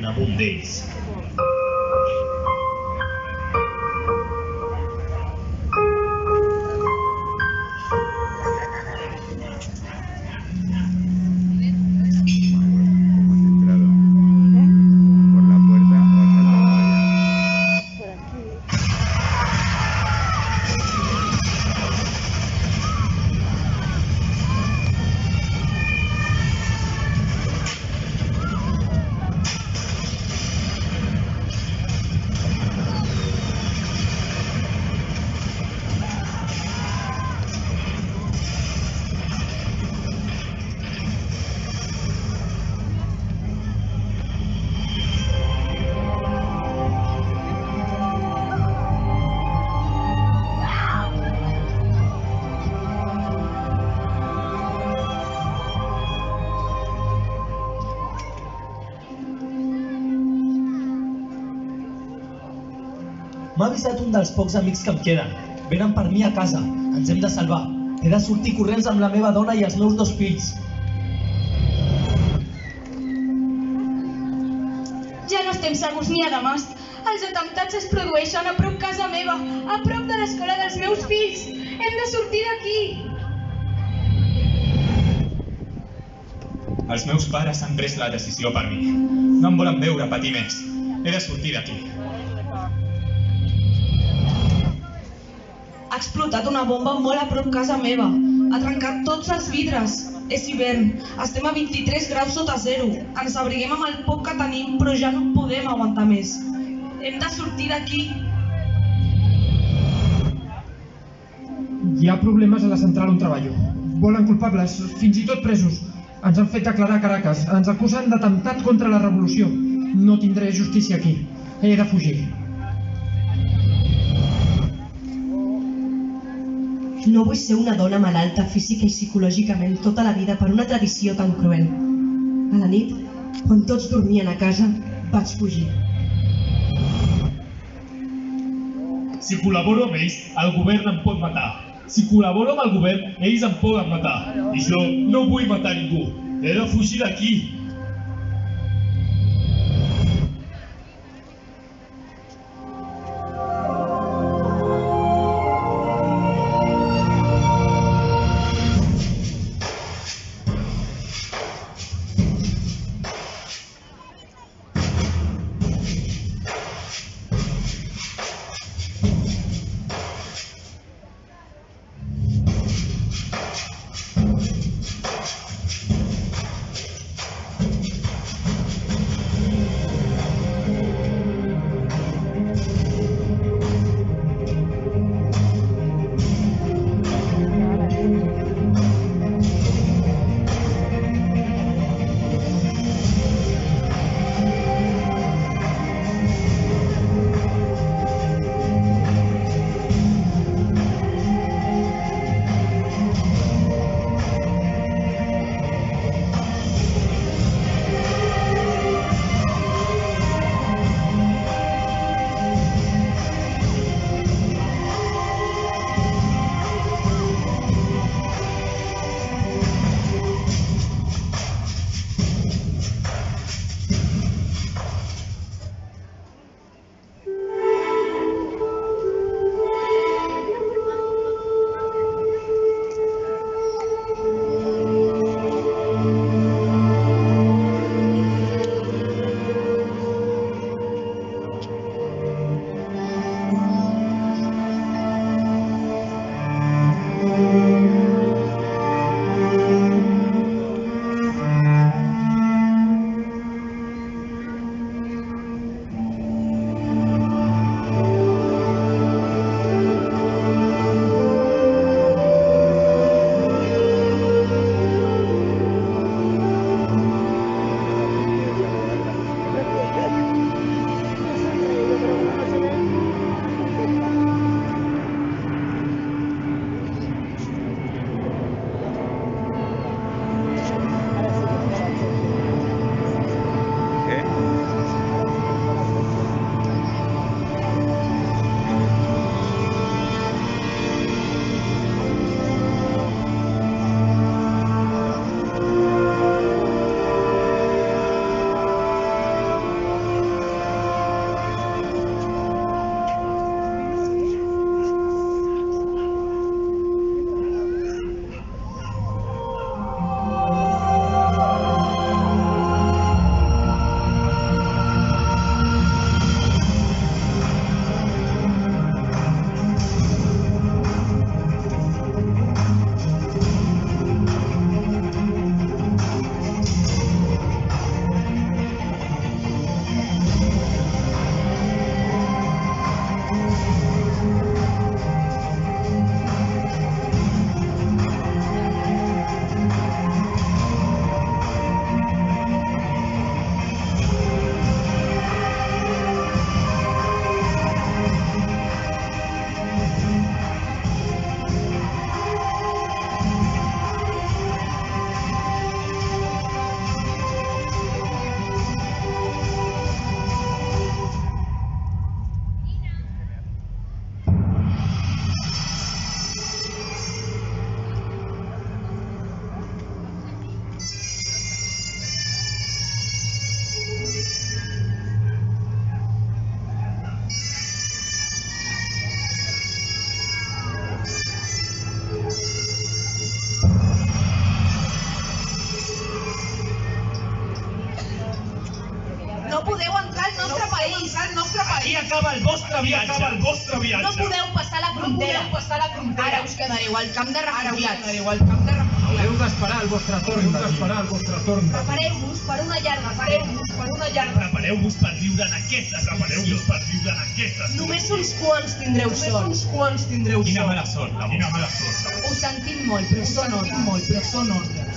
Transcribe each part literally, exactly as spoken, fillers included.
tornen amb un d'ells. M'ha avisat un dels pocs amics que em queden. Venen per mi a casa. Ens hem de salvar. He de sortir corrents amb la meva dona i els meus dos fills. Ja no estem segurs ni a Damasc. Els atemptats es produeixen a prop casa meva, a prop de l'escola dels meus fills. Hem de sortir d'aquí. Els meus pares han pres la decisió per mi. No em volen veure patir més. He de sortir d'aquí. Ha explotat una bomba molt a prop casa meva. Ha trencat tots els vidres. És hivern. Estem a vint-i-tres graus sota zero. Ens abriguem amb el poc que tenim, però ja no podem aguantar més. Hem de sortir d'aquí. Hi ha problemes a la central on treballo. Volen culpables, fins i tot presos. Ens han fet declarar a Caracas. Ens acusen d'atemptat contra la revolució. No tindré justícia aquí. He de fugir. No vull ser una dona malalta física i psicològicament tota la vida per una tradició tan cruel. A la nit, quan tots dormien a casa, vaig fugir. Si col·laboro amb ells, el govern em pot matar. Si col·laboro amb el govern, ells em poden matar. I jo no vull matar ningú. He de fugir d'aquí. acaba el vostre viatge. acaba el vostre viatge. No podeu passar la frontera. passar la frontera. Ara us quedareu al camp de refugiats. al camp de Heu d'esperar el vostre torn. Heu d'esperar el vostre torn. Prepareu-vos per una llarga Prepareu-vos per una llarga Prepareu-vos per viure en aquesta Prepareu-vos per viure en aquesta Només uns quants tindreu sort. uns quants tindreu Quina mala sort, la Quina mala sort. Ho sentim molt, però són ordres. molt, però són ordres.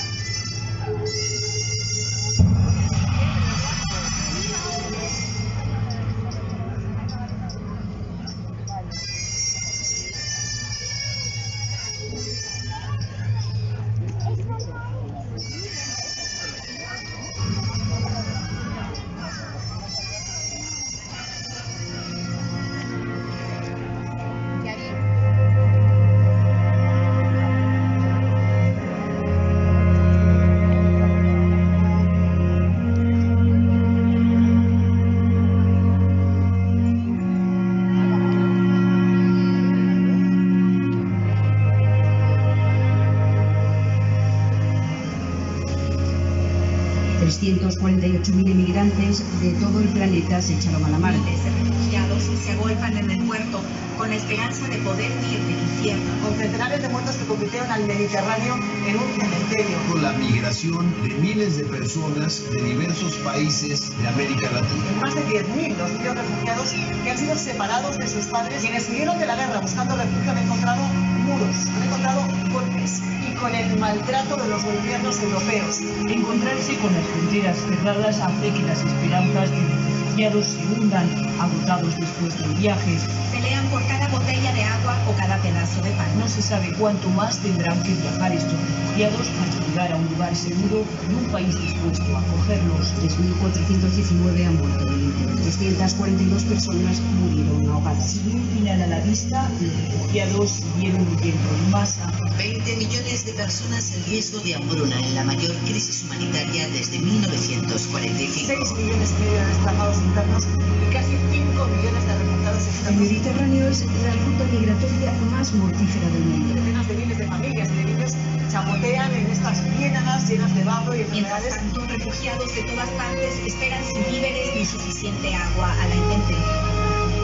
trescientos cuarenta y ocho mil inmigrantes de todo el planeta se echaron a la mar. Miles de refugiados se agolpan en el puerto con la esperanza de poder huir del infierno. Con centenares de muertos que convirtieron al Mediterráneo en un cementerio. Con la migración de miles de personas de diversos países de América Latina. Más de diez mil los niños refugiados que han sido separados de sus padres. Quienes huyeron de la guerra buscando refugio han encontrado muros, han encontrado golpes y con el maltrato de los gobiernos europeos. Encontrarse con las fronteras cerradas hace que las esperanzas de los refugiados se hundan, agotados después del viaje. Pelean por cada botella de agua o cada pedazo de pan. No se sabe cuánto más tendrán que viajar estos refugiados para llegar a un lugar seguro y un país dispuesto a acogerlos. tres mil cuatrocientos diecinueve han muerto en el intento. doscientas cuarenta y dos personas murieron ahogadas. Sin un final a la vista, los refugiados siguieron huyendo en masa. veinte millones de personas en riesgo de hambruna en la mayor crisis humanitaria desde mil novecientos cuarenta y cinco. seis millones y medio de desplazados internos y casi cinco millones de refugiados El externos. Mediterráneo es la ruta migratoria más mortífera del mundo. Decenas de miles de familias y de niños chapotean en estas ciénagas llenas de barro y Mientras enfermedades. tanto, refugiados de todas partes esperan sin víveres ni suficiente agua a la intemperie.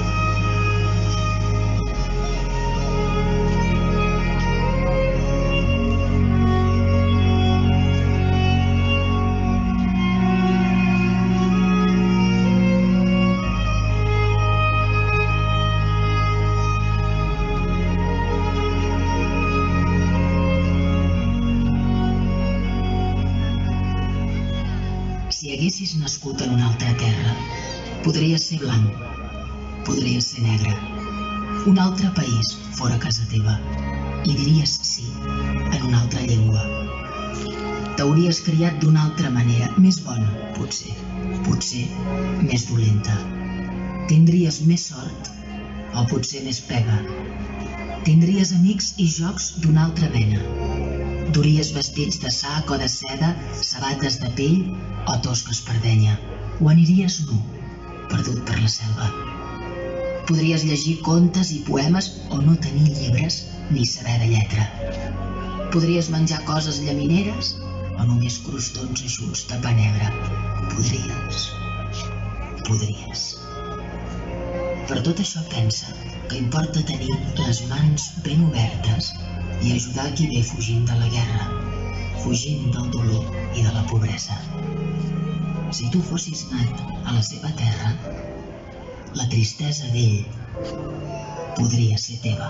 Si haguessis nascut en una altra terra, podries ser blanc, podries ser negre. Un altre país fora casa teva i diries sí en una altra llengua. T'hauries criat d'una altra manera, més bona, potser, potser més dolenta. Tindries més sort o potser més pega. Tindries amics i jocs d'una altra mena. Duries vestits de sac o de seda, sabates de pell o tosques per denya. O aniries nu, perdut per la selva. Podries llegir contes i poemes o no tenir llibres ni saber de lletra. Podries menjar coses llamineres o només crostons eixuts de pa negre. Podries. Podries. Per tot això pensa que importa tenir les mans ben obertes i ajudar qui ve fugint de la guerra, fugint del dolor i de la pobresa. Si tu fossis nat a la seva terra, la tristesa d'ell podria ser teva.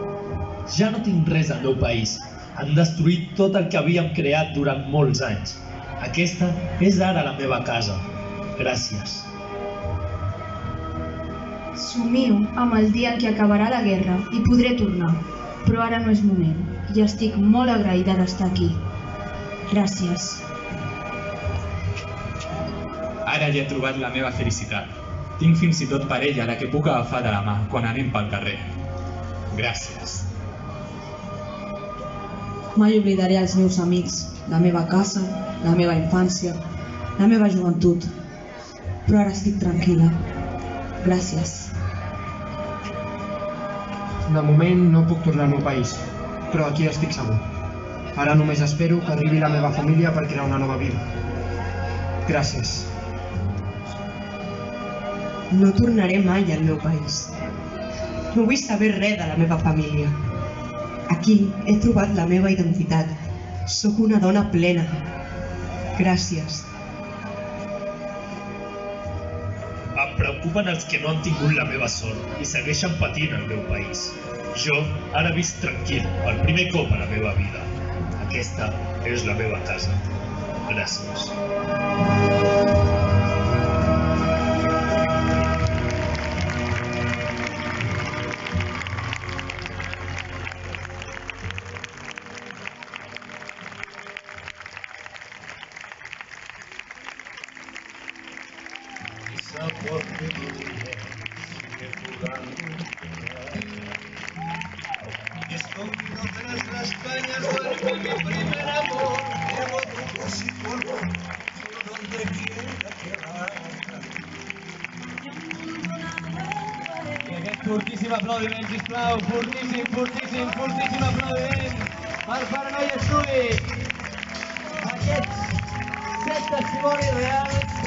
Ja no tinc res al meu país. Han destruït tot el que havíem creat durant molts anys. Aquesta és ara la meva casa. Gràcies. Somio amb el dia en què acabarà la guerra i podré tornar, però ara no és moment i estic molt agraïda d'estar aquí. Gràcies. Ara ja he trobat la meva felicitat. Tinc fins i tot parella a la que puc agafar de la mà quan anem pel carrer. Gràcies. Mai oblidaré els meus amics, la meva casa, la meva infància, la meva joventut. Però ara estic tranquil·la. Gràcies. De moment no puc tornar al meu país, però aquí estic segur. Ara només espero que arribi la meva família per crear una nova vida. Gràcies. No tornaré mai al meu país. No vull saber res de la meva família. Aquí he trobat la meva identitat. Sóc una dona plena. Gràcies. Em preocupen els que no han tingut la meva sort i segueixen patint al meu país. Jo ara visc tranquil, el primer cop a la meva vida. Aquesta és la meva casa. Gràcies. Escondido tras las cañas duerme mi primer amor. Llevo tu músico donde quiera quedar. I aquest fortíssim aplaudiment, sisplau, fortíssim, fortíssim, fortíssim aplaudiment per Paranoia Estudi. Aquests set testimonis reals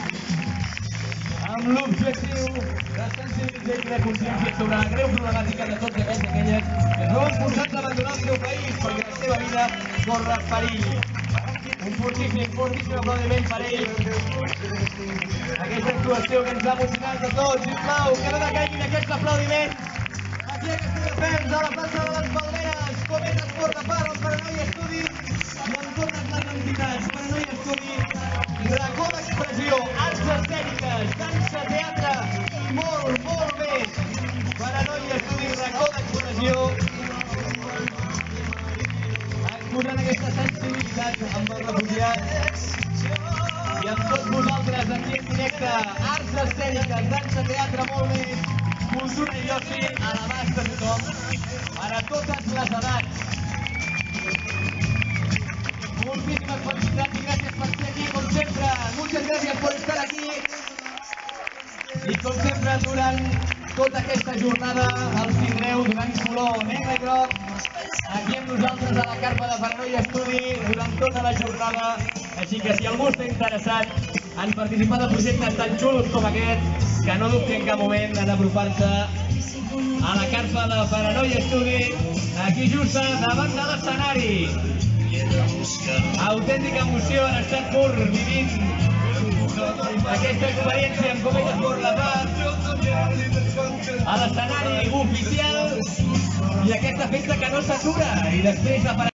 amb l'objectiu de sensibilitzar i crear consciència sobre la greu problemàtica de tots aquells i aquelles que no han forçat d'abandonar el seu país perquè la seva vida corre perill. Un fortíssim, fortíssim aplaudiment per ells. Aquesta actuació que ens ha emocionat a tots, sisplau, que no decaiguin aquests aplaudiments. Aquí a Castelldefels, a la plaça de les Palmeres, com és esport de part, el Paranoia Estudi i amb totes les entitats. Paranoia Estudi, racó d'expressió, arts escèniques, dansa, teatre i molt, molt més. Paranoia Estudi, racó d'expressió, exposant aquesta sensibilitat amb els refugiats i amb tots vosaltres aquí en directe. Arts escèniques, dansa, teatre, molt més, cultura i oci a l'abast de tothom, per a totes les edats. Moltíssimes felicitats i gràcies per ser aquí, com sempre. Muchas gracias por estar aquí. I com sempre, durant tota aquesta jornada, els tindreu donant color negre i groc aquí amb nosaltres a la carpa de Paranoia Estudi durant tota la jornada. Així que si algú està interessat en participar de projectes tan xulos com aquest, que no dubti en cap moment en apropar-se a la carpa de Paranoia Estudi, aquí just davant de l'escenari. Autèntica emoció en estat pur, vivint aquesta experiència amb Com és esport de part a l'escenari oficial i aquesta festa que no s'atura i després de